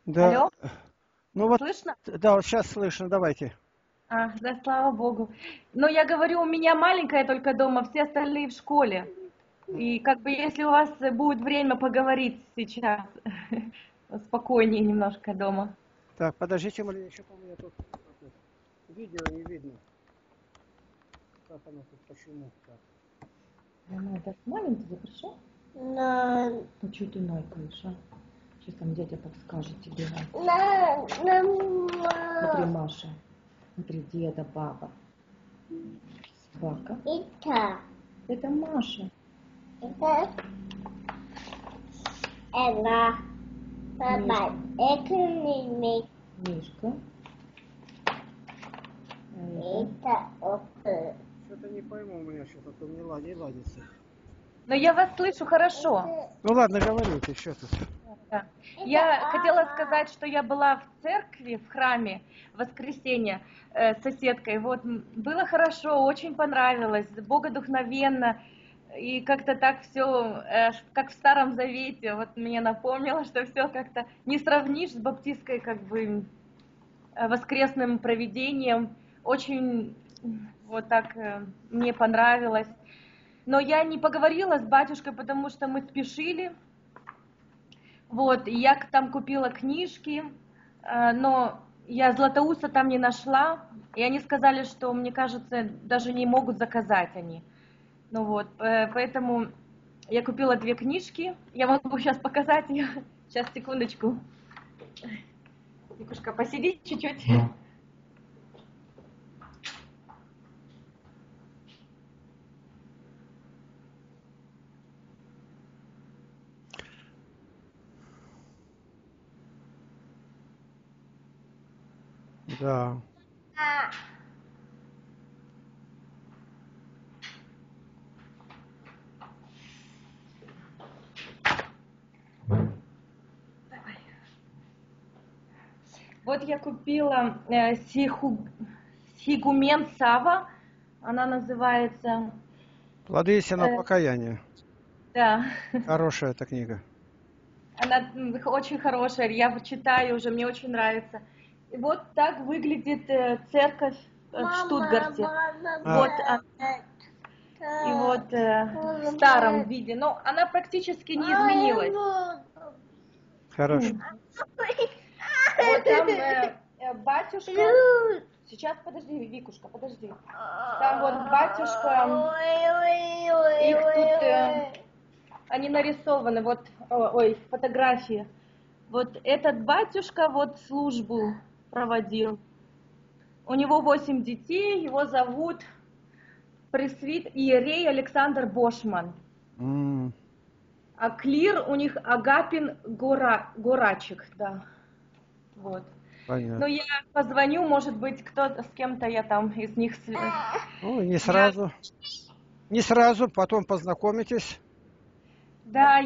Да, Алло, ну вот, слышно? да, вот сейчас слышно, давайте. Да, слава богу. Но я говорю, у меня маленькая только дома, все остальные в школе. И как бы если у вас будет время поговорить сейчас, спокойнее немножко дома. Так, подождите, Марина, еще, по-моему, я тут видео не видно. Как оно тут, почему так? Мама, это с маленький, хорошо? Ну, что ты найкаешь, а? Сейчас там дядя подскажет тебе. Смотри, Маша. Смотри, деда, баба. Собака. Это Маша. Мишка. Что-то не пойму, у меня что-то тут не ладится. Но я вас слышу хорошо. Ну ладно, говорите, что тут. Да. Я хотела сказать, что я была в церкви, в храме в воскресенье с соседкой. Вот было хорошо, очень понравилось, богодухновенно. И как-то так все, как в Старом Завете, вот мне напомнило, что все как-то не сравнишь с баптистской, как бы, воскресным проведением. Очень вот так мне понравилось. Но я не поговорила с батюшкой, потому что мы спешили. Вот, и я там купила книжки, но я Златоуста там не нашла, и они сказали, что, мне кажется, даже не могут заказать они. Ну вот, поэтому я купила 2 книжки, я могу сейчас показать их, сейчас, секундочку. Викушка, посиди чуть-чуть. Да. Вот я купила Сигумен Сава, она называется, Плоды истинного э, покаяния. да. Хорошая эта книга. Она очень хорошая, я читаю уже, мне очень нравится. И вот так выглядит церковь в Штутгарте. Вот, и вот в старом виде, но она практически не изменилась. Хорошо. Вот там батюшка, сейчас подожди, Викушка, подожди. Там вот батюшка, их тут, они нарисованы, вот, ой, фотографии. Вот этот батюшка вот службу проводил. У него 8 детей, его зовут иерей Александр Бошман. М, А клир у них Агапин Горачек, да. Вот. Ну, Понятно. я позвоню, может быть, кто-то с кем-то я там из них... Ну, не Я, сразу. Не сразу, потом познакомитесь. да,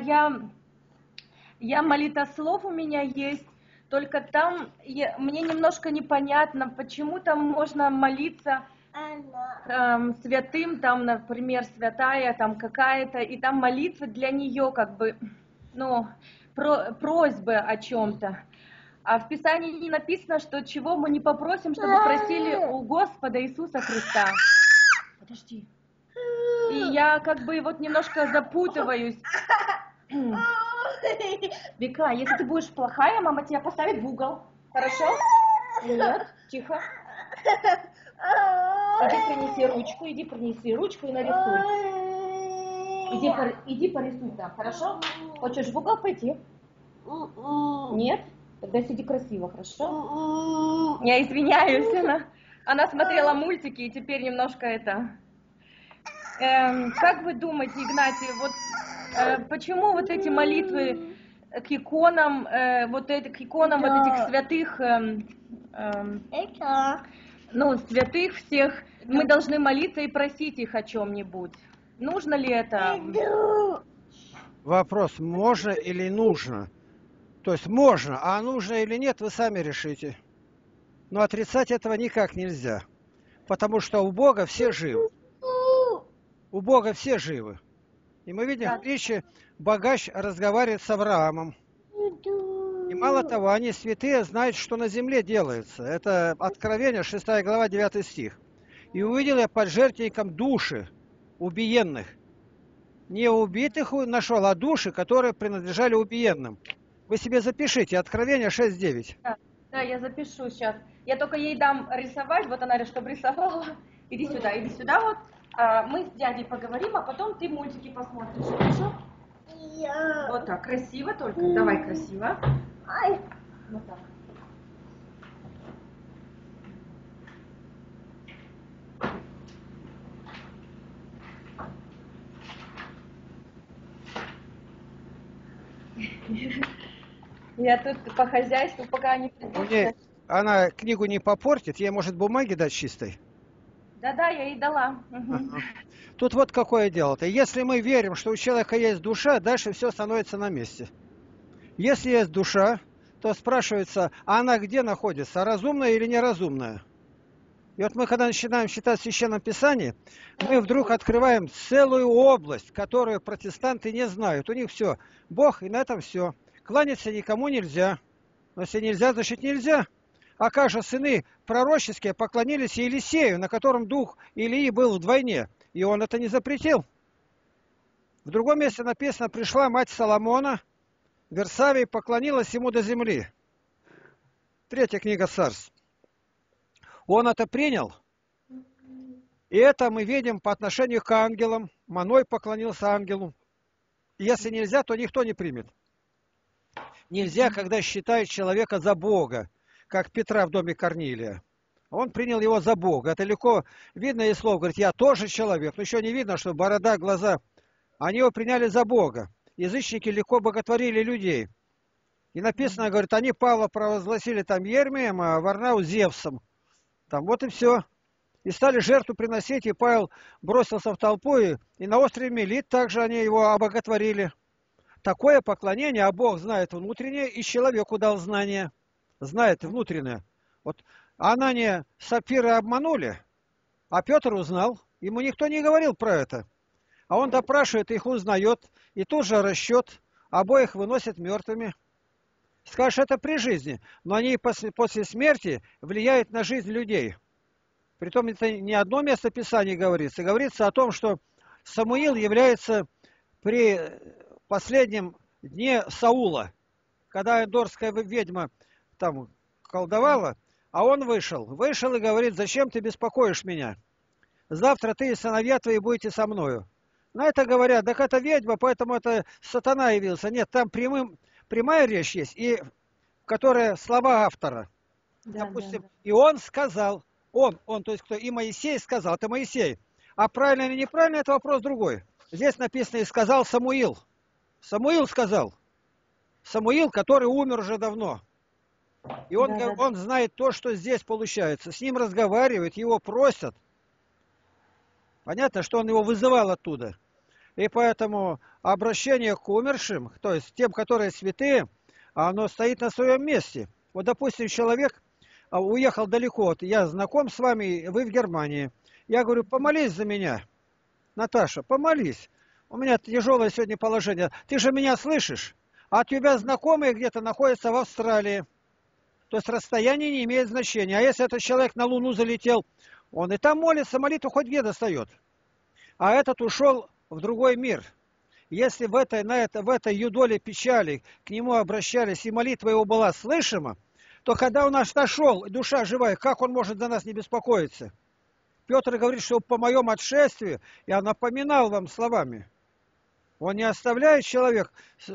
я молитослов у меня есть, только там мне немножко непонятно, почему там можно молиться святым, там, например, святая, там какая-то, и там молитвы для нее, как бы, ну, просьбы о чем-то. А в Писании не написано, что чего мы не попросим, чтобы просили у Господа Иисуса Христа. Подожди. И я как бы вот немножко запутываюсь. Вика, если ты будешь плохая, мама тебя поставит в угол. Хорошо? Нет, тихо. Иди принеси ручку и нарисуй. Иди порисуй там, хорошо? Хочешь в угол пойти? Нет? Тогда сиди красиво, хорошо? Я извиняюсь, она смотрела мультики и теперь немножко это... Как вы думаете, Игнатий, вот почему вот эти молитвы к иконам, к иконам вот этих святых, ну, святых всех, мы должны молиться и просить их о чем-нибудь? Нужно ли это? Вопрос, можно или нужно? То есть можно, а нужно или нет, вы сами решите. Но отрицать этого никак нельзя. Потому что у Бога все живы. У Бога все живы. И мы видим в Да. притче, богач разговаривает с Авраамом. И мало того, они святые, знают, что на земле делается. Это Откровение, 6 глава, 9 стих. «И увидел я под жертвенником души убиенных». Не убитых нашел, а души, которые принадлежали убиенным. Вы себе запишите, Откровение 6:9. Да, да, я запишу сейчас. Я только ей дам рисовать, вот она, чтобы рисовала. Иди сюда вот. Мы с дядей поговорим, а потом ты мультики посмотришь, хорошо? Вот так, красиво только. Давай красиво. Вот так. Я тут по хозяйству, пока они придут. Она книгу не попортит, ей может бумаги дать чистой. Да, я ей дала. Ага. Тут вот какое дело-то. Если мы верим, что у человека есть душа, дальше все становится на месте. Если есть душа, то спрашивается, а она где находится, разумная или неразумная? И вот мы, когда начинаем читать в Священном Писании, мы вдруг открываем целую область, которую протестанты не знают. У них все, Бог, и на этом все. Кланяться никому нельзя. Но если нельзя, значит нельзя. А как же сыны пророческие поклонились Елисею, на котором дух Илии был вдвойне, и он это не запретил. В другом месте написано, пришла мать Соломона, Версавия, поклонилась ему до земли. Третья книга Царств. Он это принял. И это мы видим по отношению к ангелам. Маной поклонился ангелу. И если нельзя, то никто не примет. Нельзя, когда считают человека за Бога, как Петра в доме Корнилия. Он принял его за Бога. Это легко видно из слов. Говорит, я тоже человек. Но еще не видно, что борода, глаза. Они его приняли за Бога. Язычники легко боготворили людей. И написано, говорит, они Павла провозгласили там Ермием, а Варнау Зевсом. Там вот и все. И стали жертву приносить, и Павел бросился в толпу, и на острове Мелит также они его обоготворили. Такое поклонение, а Бог знает внутреннее, и человеку дал знание. Знает внутреннее. Вот Анания с Сапфирой обманули, а Петр узнал. Ему никто не говорил про это. А он допрашивает, их узнает, и тут же расчет, обоих выносят мертвыми. Скажешь, это при жизни, но они после смерти влияют на жизнь людей. Притом это не одно место Писания говорится. Говорится о том, что Самуил является при последнем дне Саула, когда эндорская ведьма там колдовала, а он вышел и говорит, зачем ты беспокоишь меня? Завтра ты и сыновья твои будете со мною. На это говорят, так это ведьма, поэтому это сатана явился. Нет, там прямая речь есть, и которая слова автора. Да, допустим, да. И он сказал, он, то есть кто, и Моисей сказал, это Моисей. А правильно или неправильно, это вопрос другой. Здесь написано, и сказал Самуил. Самуил сказал. Самуил, который умер уже давно. И он знает то, что здесь получается. С ним разговаривают, его просят. Понятно, что он его вызывал оттуда. И поэтому обращение к умершим, то есть тем, которые святые, оно стоит на своем месте. Вот, допустим, человек уехал далеко, вот я знаком с вами, вы в Германии. Я говорю, помолись за меня. Наташа, помолись. У меня тяжелое сегодня положение. Ты же меня слышишь? А у тебя знакомые где-то находятся в Австралии. То есть расстояние не имеет значения. А если этот человек на Луну залетел, он и там молится, молитву хоть где достает. А этот ушел в другой мир. Если в этой юдоле печали к нему обращались, и молитва его была слышима, то когда он нас нашел, душа живая, как он может за нас не беспокоиться? Петр говорит, что по моем отшествии я напоминал вам словами. Он не оставляет человек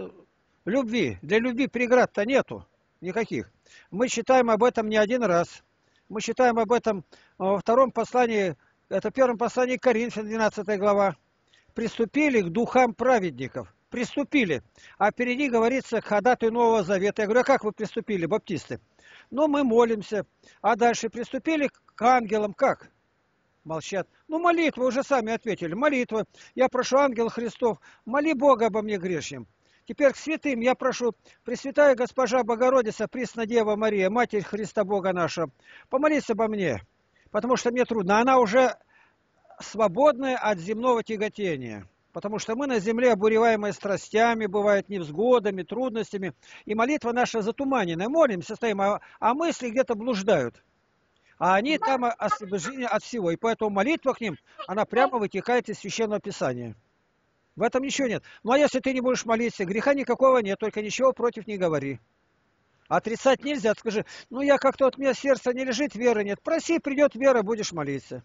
любви. Для любви преград-то нету никаких. Мы читаем об этом не один раз. Мы читаем об этом во втором послании, это первом послании к Коринфянам, 12 глава. Приступили к духам праведников. Приступили. А впереди говорится к ходатаю Нового Завета. Я говорю, а как вы приступили, баптисты? Ну, мы молимся. А дальше приступили к ангелам. Как? Молчат. Ну, молитва, уже сами ответили. Молитва. Я прошу, ангел Христов, моли Бога обо мне грешным. Теперь к святым я прошу, Пресвятая Госпожа Богородица, Пресна Дева Мария, Матерь Христа Бога наша, помолись обо мне, потому что мне трудно. Она уже свободная от земного тяготения. Потому что мы на земле, обуреваемые страстями, бывает невзгодами, трудностями. И молитва наша затуманенная. Молимся, стоим, а мысли где-то блуждают. А они там освобождение от всего. И поэтому молитва к ним, она прямо вытекает из Священного Писания. В этом ничего нет. Ну а если ты не будешь молиться, греха никакого нет, только ничего против не говори. Отрицать нельзя, скажи, ну я как-то от меня сердце не лежит, веры нет. Проси, придет вера, будешь молиться.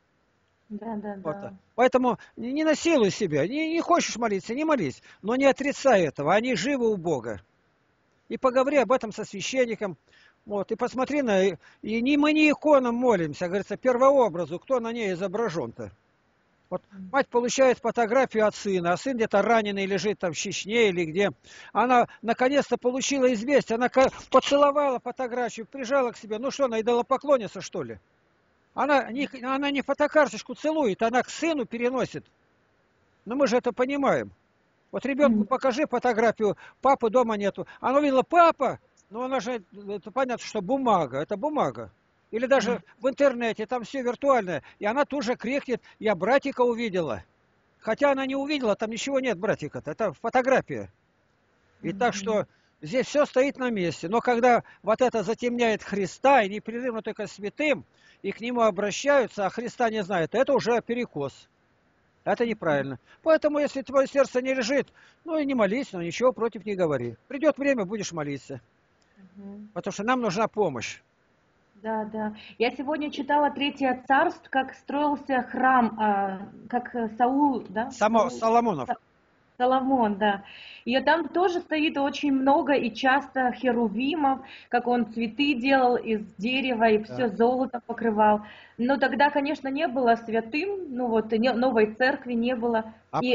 Да, да, Вот. да. Поэтому не насилуй себя, не хочешь молиться, не молись, но не отрицай этого, они живы у Бога. И поговори об этом со священником, вот, и посмотри и мы не иконам молимся, говорится, первообразу, кто на ней изображен-то. Вот мать получает фотографию от сына, а сын где-то раненый лежит там в Чечне или где. Она наконец-то получила известие, она поцеловала фотографию, прижала к себе. Ну что, она идолопоклонница, что ли? Она не фотокарточку целует, она к сыну переносит. Но мы же это понимаем. Вот ребенку покажи фотографию, папы дома нету. Она увидела, папа, ну она же, это понятно, что бумага, это бумага. Или даже в интернете, там все виртуальное. И она тут же крикнет, я братика увидела. Хотя она не увидела, там ничего нет братика-то, это фотография. И так что здесь все стоит на месте. Но когда вот это затемняет Христа, и непрерывно только святым, и к нему обращаются, а Христа не знают, это уже перекос. Это неправильно. Поэтому, если твое сердце не лежит, ну и не молись, но ничего против не говори. Придет время, будешь молиться. Потому что нам нужна помощь. Да, да. Я сегодня читала Третье царство, как строился храм, как Саул, да? Соломонов. Соломон, да. И там тоже стоит очень много и часто херувимов, как он цветы делал из дерева и все золотом покрывал. Но тогда, конечно, не было святым, ну вот новой церкви не было.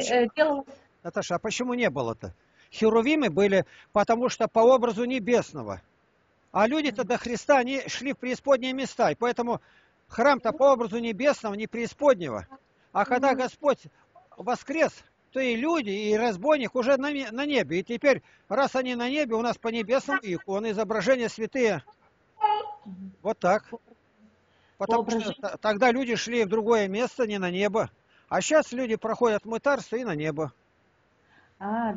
Наташа, а почему не было-то? Херувимы были, потому что по образу небесного. А люди-то до Христа, они шли в преисподние места. И поэтому храм-то по образу небесного, не преисподнего. А когда Господь воскрес, то и люди, и разбойник уже на небе. И теперь, раз они на небе, у нас по небесному иконы, изображения святые. Вот так. Потому что тогда люди шли в другое место, не на небо. А сейчас люди проходят мытарство и на небо. Да.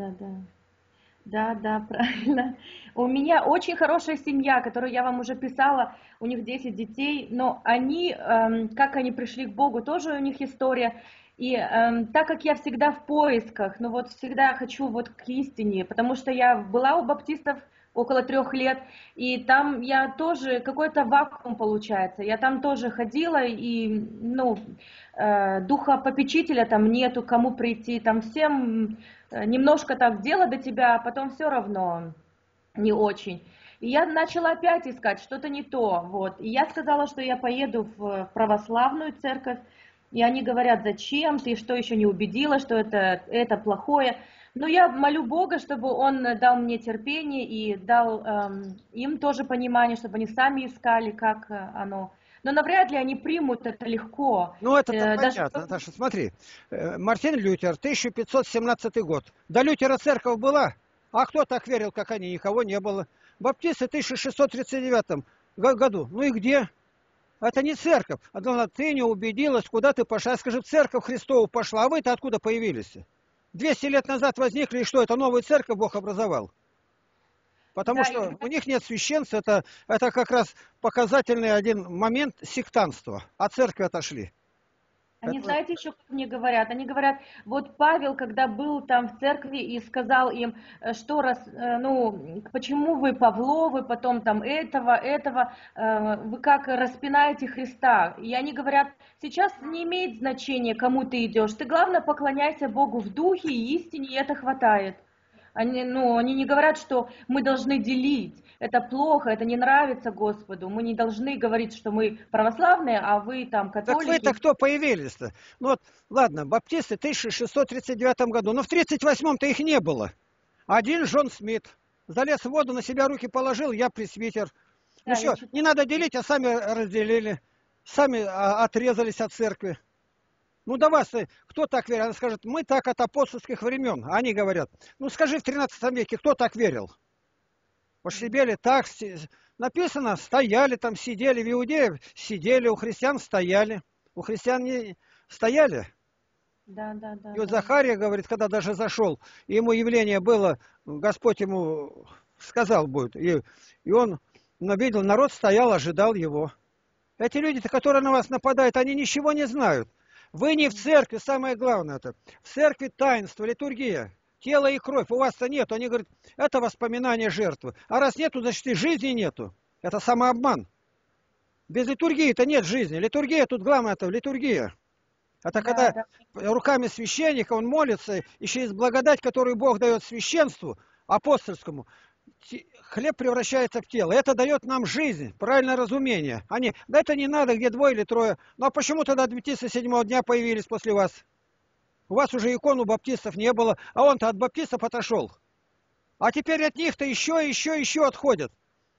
Да, правильно. У меня очень хорошая семья, которую я вам уже писала, у них 10 детей, но они, как они пришли к Богу, тоже у них история. И так как я всегда в поисках, ну вот всегда хочу вот к истине, потому что я была у баптистов около 3 лет, и там я тоже, какой-то вакуум получается, я там тоже ходила, и, ну, духа попечителя там нету, кому прийти, там всем немножко так дело до тебя, а потом все равно не очень. И я начала опять искать что-то не то, вот, и я сказала, что я поеду в православную церковь, и они говорят, зачем, ты что еще не убедила, что это плохое. Но я молю Бога, чтобы Он дал мне терпение и дал им тоже понимание, чтобы они сами искали, как оно. Но навряд ли они примут это легко. Ну, это понятно, Наташа, смотри. Мартин Лютер, 1517 год. До Лютера церковь была, а кто так верил, как они? Никого не было. Баптисты в 1639 году. Ну и где? Это не церковь. А главное, ты не убедилась, куда ты пошла. Скажи, в церковь Христову пошла, а вы-то откуда появились? 200 лет назад возникли, и что, это новую церковь Бог образовал? Потому что у них нет священства, это как раз показательный один момент сектантства. А церкви отошли. Они, знаете, еще как мне говорят? Они говорят, вот Павел, когда был там в церкви и сказал им, что почему вы Павловы, потом там этого, вы как распинаете Христа? И они говорят, сейчас не имеет значения, кому ты идешь, ты главное поклоняйся Богу в духе и истине, и это хватает. Они не говорят, что мы должны делить. Это плохо, это не нравится Господу. Мы не должны говорить, что мы православные, а вы там католики. Так вы-то кто появились-то? Ну вот, ладно, баптисты в 1639 году, но в 1938-то их не было. Один Джон Смит залез в воду, на себя руки положил, я пресвитер. Ну все, не надо делить, а сами разделили. Сами отрезались от церкви. Ну да вас, кто так верил? Она скажет, мы так от апостольских времен. А они говорят, ну скажи, в 13 веке кто так верил? Пошибели так, написано, стояли там, сидели, в Иудеях сидели, у христиан стояли. У христиан не стояли. Да, да, да, И вот да. Захария говорит, когда даже зашел, и ему явление было, Господь ему сказал будет, и он видел, народ стоял, ожидал его. Эти люди, которые на вас нападают, они ничего не знают. Вы не в церкви, самое главное это. В церкви таинство, литургия, тело и кровь. У вас-то нет. Они говорят, это воспоминание жертвы. А раз нету, значит и жизни нету. Это самообман. Без литургии-то нет жизни. Литургия тут главное, это литургия. Это Да, когда да. руками священника он молится, и через благодать, которую Бог дает священству апостольскому, хлеб превращается в тело. Это дает нам жизнь, правильное разумение. Они, да это не надо, где двое или трое. Ну а почему тогда адвентисты седьмого дня появились после вас? У вас уже икон у баптистов не было, а он-то от баптистов отошел. А теперь от них-то еще отходят.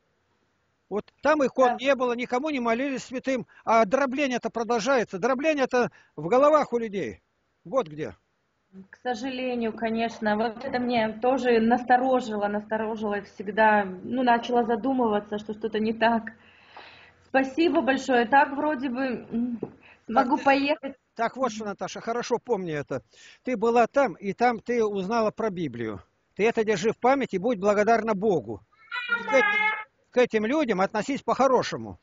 Вот там икон Да. не было, никому не молились святым, а дробление-то продолжается. Дробление-то в головах у людей. Вот где. К сожалению, конечно, вот это мне тоже насторожило всегда, ну, начала задумываться, что что-то не так. Спасибо большое, так вроде бы Так, могу поехать. так вот что, Наташа, хорошо помни это. Ты была там, и там ты узнала про Библию. Ты это держи в памяти и будь благодарна Богу. И к этим людям относись по-хорошему.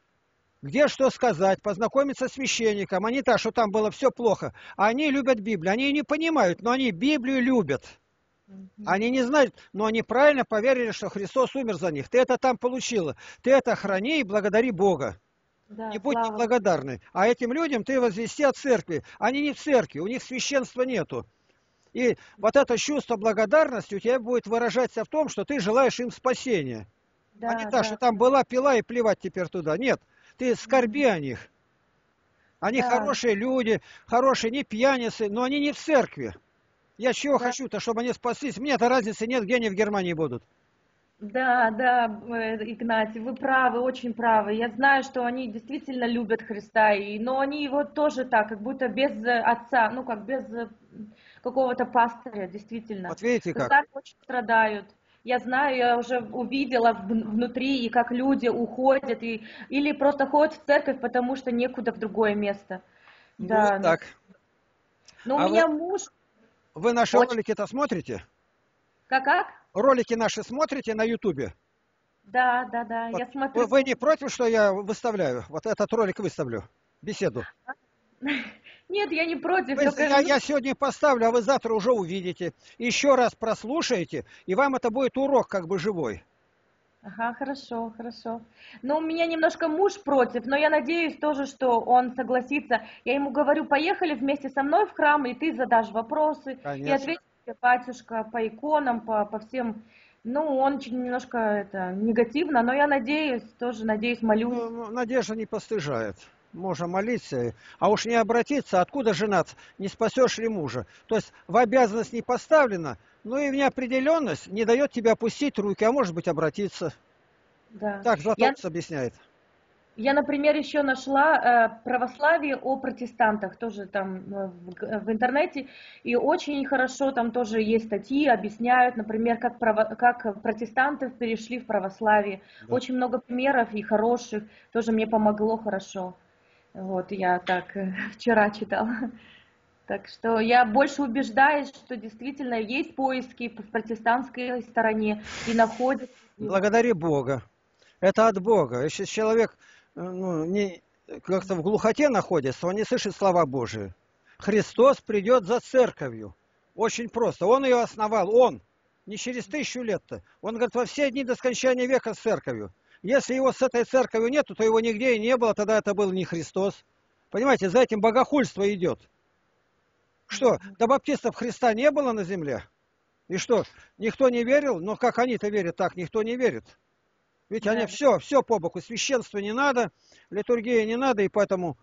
Где что сказать, познакомиться с священником, а не так, что там было все плохо. Они любят Библию, они ее не понимают, но они Библию любят. Мгм. Они не знают, но они правильно поверили, что Христос умер за них. Ты это там получила. Ты это храни и благодари Бога. Не Да, будь слава. неблагодарны. А этим людям ты возвести от церкви. Они не в церкви, у них священства нету. И вот это чувство благодарности у тебя будет выражаться в том, что ты желаешь им спасения. А не Да, так, что да, там была пила и плевать теперь туда. Нет, ты скорби о них. Они да, хорошие люди, хорошие, не пьяницы, но они не в церкви. Я чего да. хочу-то, чтобы они спаслись. Мне-то разницы нет, где они в Германии будут. Да, да, Игнатий, вы правы, очень правы. Я знаю, что они действительно любят Христа, но они его тоже так, как будто без отца, ну как без какого-то пастыря, действительно. Вот видите как. Сами очень страдают. Я знаю, я уже увидела внутри, и как люди уходят, или просто ходят в церковь, потому что некуда в другое место. Ну вот Да, так. но у А меня муж вы наши очень... ролики-то смотрите? Как? Ролики наши смотрите на Ютубе? Да, да, да, Вот. я смотрю. Вы не против, что я выставляю? Вот этот ролик выставлю, беседу. Нет, я не против, Вы, только... я сегодня поставлю, а вы завтра уже увидите. Еще раз прослушаете, и вам это будет урок как бы живой. Ага, хорошо, хорошо. Ну, у меня немножко муж против, но я надеюсь тоже, что он согласится. Я ему говорю, поехали вместе со мной в храм, и ты задашь вопросы, и Конечно. ответишь тебе, батюшка, по иконам, по всем. Ну, он очень немножко это негативно, но я надеюсь, тоже надеюсь, молюсь. Ну, надежда не постыжает. Можно молиться, а уж не обратиться, откуда женаться, не спасешь ли мужа. То есть в обязанность не поставлена, но и в неопределенность не дает тебе опустить руки, а может быть обратиться. Да. Так Я, Златоуст объясняет. я, например, еще нашла православие о протестантах, тоже там в интернете, и очень хорошо там тоже есть статьи, объясняют, например, как протестанты перешли в православие. Да. Очень много примеров и хороших, тоже мне помогло хорошо. Вот, я так вчера читала. Так что я больше убеждаюсь, что действительно есть поиски в протестантской стороне и находят. Благодари Бога. Это от Бога. Если человек ну, не, как-то в глухоте находится, он не слышит слова Божии. Христос придет за церковью. Очень просто. Он ее основал. Он. Не через 1000 лет-то. Он говорит, во все дни до скончания века с церковью. Если его с этой церковью нету, то его нигде и не было, тогда это был не Христос. Понимаете, за этим богохульство идет. Что, до баптистов Христа не было на земле? И что, никто не верил? Но как они-то верят, так никто не верит. Ведь они Да, все по боку. Священство не надо, литургия не надо, и поэтому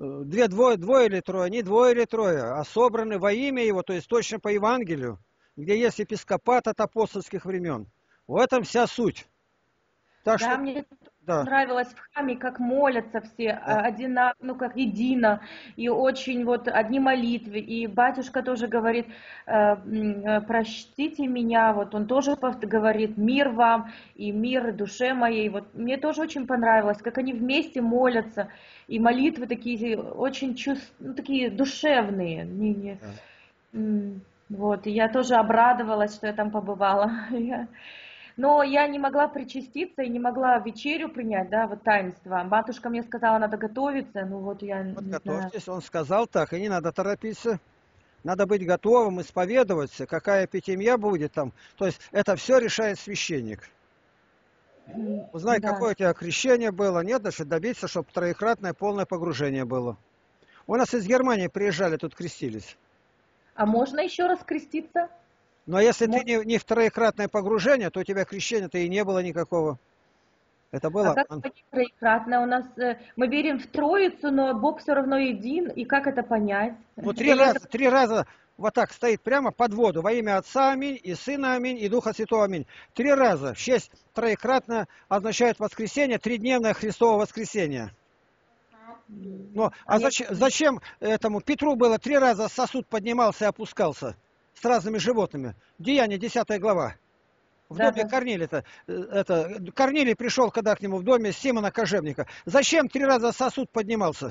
двое или трое, не двое или трое, а собраны во имя его, то есть точно по Евангелию, где есть епископат от апостольских времен. В этом вся суть. Так Да, что, мне да. нравилось в храме, как молятся все Да. ну, как едино, и очень вот одни молитвы, и батюшка тоже говорит, простите меня, вот он тоже говорит, мир вам, и мир душе моей, вот мне тоже очень понравилось, как они вместе молятся, и молитвы такие очень ну, такие душевные, Да. вот, и я тоже обрадовалась, что я там побывала. Но я не могла причаститься и не могла вечерю принять, да, вот таинство. Матушка мне сказала, надо готовиться, ну вот я Вот не знаю. готовьтесь, он сказал так, и не надо торопиться. Надо быть готовым исповедоваться, какая пятимья будет там. То есть это все решает священник. Узнай, Да. какое у тебя крещение было, нет, значит, добиться, чтобы троекратное полное погружение было. У нас из Германии приезжали, тут крестились. А можно еще раз креститься? Но если ты Мо- не в троекратное погружение, то у тебя крещения-то и не было никакого. Это А было... как понять троекратно? У нас мы верим в Троицу, но Бог все равно един. И как это понять? Ну, Или это три раза вот так стоит прямо под воду. Во имя Отца аминь, и Сына аминь, и Духа Святого аминь. Три раза. В честь троекратно означает воскресенье, тридневное Христово воскресенье. Но, а а я зачем этому Петру было три раза сосуд поднимался и опускался с разными животными? Деяние, 10 глава. В да, доме да. Корнилия-то, Корнилий пришел когда к нему в доме Симона Кожевника. Зачем три раза сосуд поднимался?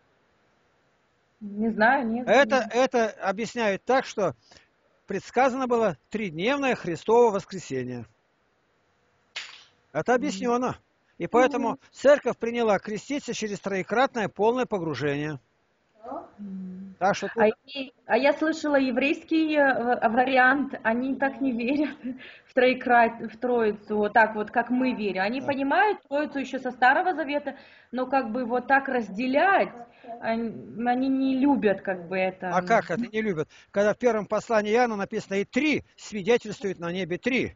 Не знаю, нет. Это объясняют так, что предсказано было тридневное Христово воскресенье. Это объяснено. И поэтому церковь приняла креститься через троекратное полное погружение. Так что тут... А я слышала еврейский вариант, они так не верят в Троицу, вот так вот, как мы верим. Они Да. понимают Троицу еще со Старого Завета, но как бы вот так разделять, они не любят как бы А это. как это не любят? Когда в первом послании Иоанна написано и три свидетельствует на небе три.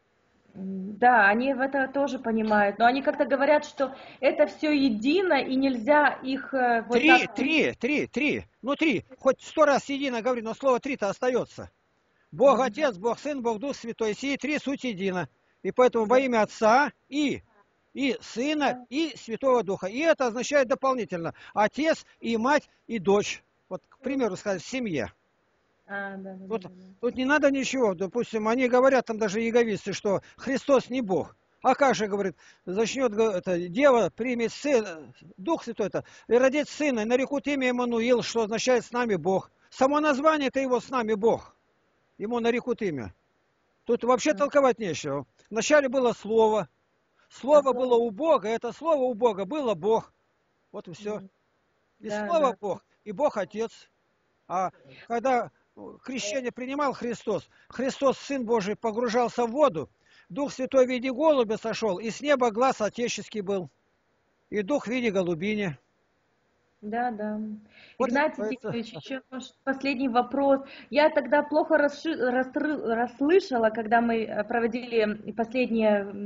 Да, они в это тоже понимают, но они как-то говорят, что это все едино и нельзя их вот так... Три. Ну три. Хоть 100 раз едино говори, но слово три-то остается. Бог Отец, Бог Сын, Бог Дух Святой. Сии три суть едино. И поэтому во Да, имя Отца и Сына, да. и Святого Духа. И это означает дополнительно отец, и мать, и дочь. Вот, к примеру, сказать, в семье. Да, да, Тут, да, да. тут не надо ничего. Допустим, они говорят, там даже яговисты, что Христос не Бог. А как же, говорит, зачнет это, дева, примет сын, Дух Святой-то, и родит сына, и нарекут имя Иммануил, что означает «с нами Бог». Само название-то его «с нами Бог». Ему нарекут имя. Тут вообще Да. толковать нечего. Вначале было Слово. А Слово было слово... у Бога, это Слово у Бога было Бог. Вот и все. И Да, Слово да. Бог, и Бог Отец. А когда крещение принимал Христос, Христос, Сын Божий, погружался в воду, Дух Святой в виде голубя сошел, и с неба глаз отеческий был, и Дух в виде голубини. Да, да. Вот и Игнатий называется. Тихонович, еще последний вопрос. Я тогда плохо расслышала, когда мы проводили последний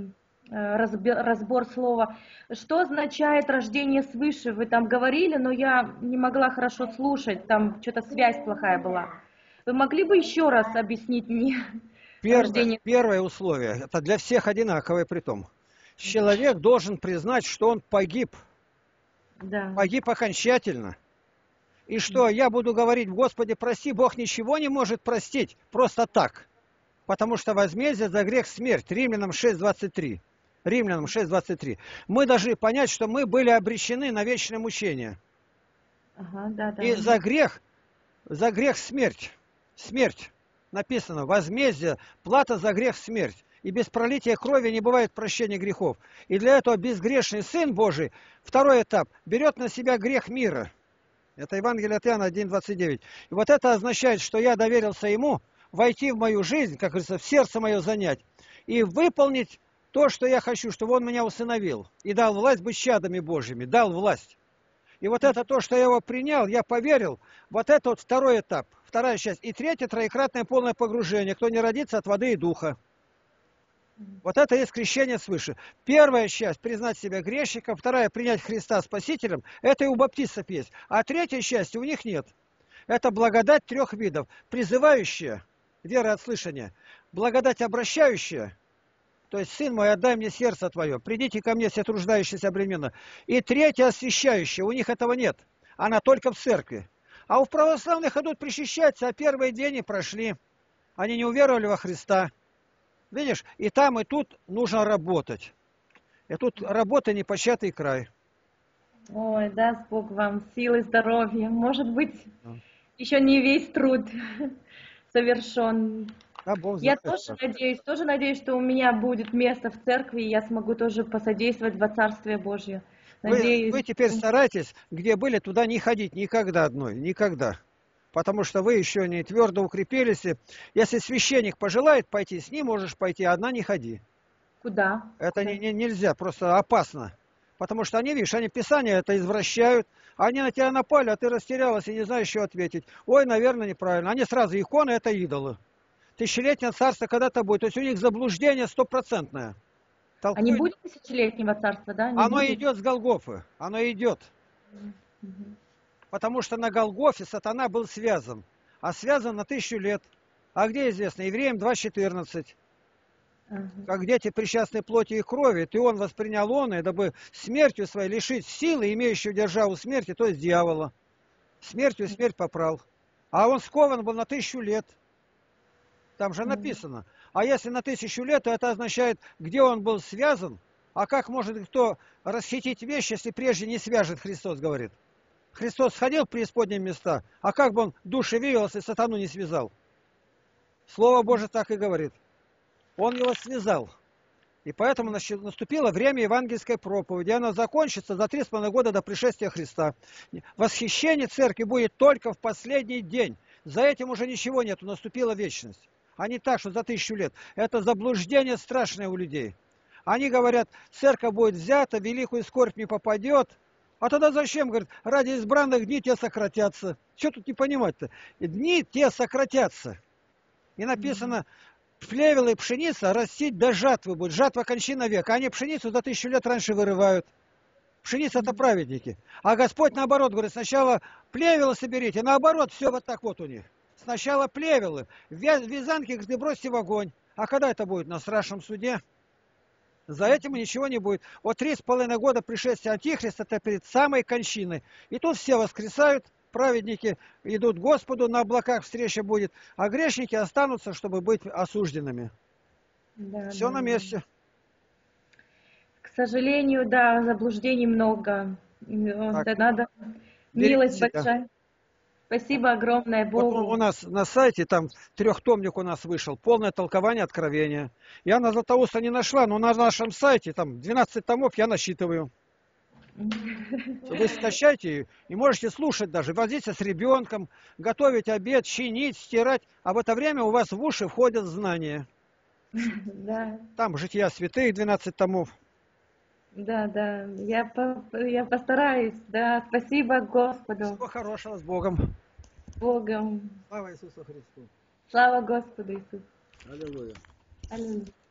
разбор слова. Что означает рождение свыше? Вы там говорили, но я не могла хорошо слушать, там что-то связь плохая была. Вы могли бы еще раз объяснить мне рождение? Первое условие, это для всех одинаковое при том. Человек должен признать, что он погиб, Да. погиб окончательно. И что я буду говорить, Господи, прости, Бог ничего не может простить просто так. Потому что возмездие за грех смерть. Римлянам 6:23. Римлянам 6:23. Мы должны понять, что мы были обречены на вечное мучение. Ага, да, И да. за грех смерть. Смерть. Написано, возмездие, плата за грех смерть. И без пролития крови не бывает прощения грехов. И для этого безгрешный Сын Божий, второй этап, берет на себя грех мира. Это Евангелие от Иоанна 1:29. И вот это означает, что я доверился Ему, войти в мою жизнь, как говорится, в сердце мое занять, и выполнить то, что я хочу, чтобы Он меня усыновил. И дал власть быть чадами Божьими, дал власть. И вот это то, что я его принял, я поверил, вот это вот второй этап, вторая часть. И третье, троекратное полное погружение, кто не родится от воды и духа. Вот это есть крещение свыше. Первая часть – признать себя грешником, вторая – принять Христа Спасителем. Это и у баптистов есть. А третья часть у них нет. Это благодать трех видов. Призывающая, вера от слышания, благодать обращающая, То есть, сын мой, отдай мне сердце твое. Придите ко мне, все труждающиеся обременно. И третье, освящающее. У них этого нет. Она только в церкви. А у православных идут причащаться, а первые дни прошли. Они не уверовали во Христа. Видишь, и там, и тут нужно работать. И тут работа непочатый край. Ой, даст Бог вам силы, здоровья. Может быть, еще не весь труд совершен. А Бог Я знает. тоже надеюсь, что у меня будет место в церкви, и я смогу тоже посодействовать во Царствие Божье. Надеюсь. Вы теперь старайтесь, где были, туда не ходить никогда одной, никогда. Потому что вы еще не твердо укрепились. Если священник пожелает пойти, с ним можешь пойти, а одна не ходи. Куда? Это Куда? нельзя, просто опасно. Потому что они, видишь, они Писание это извращают. Они на тебя напали, а ты растерялась и не знаешь, что ответить. Ой, наверное, неправильно. Они сразу, иконы это идолы. Тысячелетнее царство когда-то будет. То есть у них заблуждение стопроцентное. А не Толкуют. будет тысячелетнего царства, да? Не Оно будет? идет с Голгофы. Оно идет. Мгм. Потому что на Голгофе сатана был связан. А связан на 1000 лет. А где известно? Евреям 2:14. Ага. Как дети причастны плоти и крови, ты он воспринял он, и дабы смертью своей лишить силы, имеющую державу смерти, то есть дьявола. Смертью смерть попрал. А он скован был на 1000 лет. Там же написано. А если на 1000 лет, то это означает, где он был связан. А как может кто расхитить вещь, если прежде не свяжет, Христос говорит. Христос сходил в преисподние места, а как бы он души вывел, если сатану не связал? Слово Божие так и говорит. Он его связал. И поэтому наступило время евангельской проповеди. Она закончится за 3,5 года до пришествия Христа. Восхищение церкви будет только в последний день. За этим уже ничего нету, наступила вечность. А не так, что за 1000 лет. Это заблуждение страшное у людей. Они говорят, церковь будет взята, великую скорбь не попадет. А тогда зачем, говорят, ради избранных дней те сократятся. Что тут не понимать-то? И дни те сократятся. И написано, плевел и пшеница растить до жатвы будет. Жатва кончина века. Они пшеницу за 1000 лет раньше вырывают. Пшеница это праведники. А Господь наоборот говорит, сначала плевелы соберите. Наоборот, все вот так вот у них. Сначала плевелы. Вязанки, говорит, и бросьте в огонь. А когда это будет? На страшном суде. За этим ничего не будет. Вот 3,5 года пришествия Антихриста, это перед самой кончиной. И тут все воскресают, праведники идут к Господу, на облаках встреча будет, а грешники останутся, чтобы быть осужденными. Да, Все да. на месте. К сожалению, да, заблуждений много. Так, Да, надо берегите милость себя. большая. Спасибо огромное Вот у Богу. нас на сайте, там трехтомник у нас вышел, полное толкование Откровения. Я на Златоуста не нашла, но на нашем сайте, там 12 томов я насчитываю. Вы скачайте и можете слушать даже, возиться с ребенком, готовить обед, чинить, стирать, а в это время у вас в уши входят знания. Да, Там жития святых 12 томов. да, да. Я постараюсь. Да, спасибо Господу, Всего хорошего, с Богом. Богом. Слава Иисусу Христу. Слава Господу Иисусу. Аллилуйя. Аллилуйя.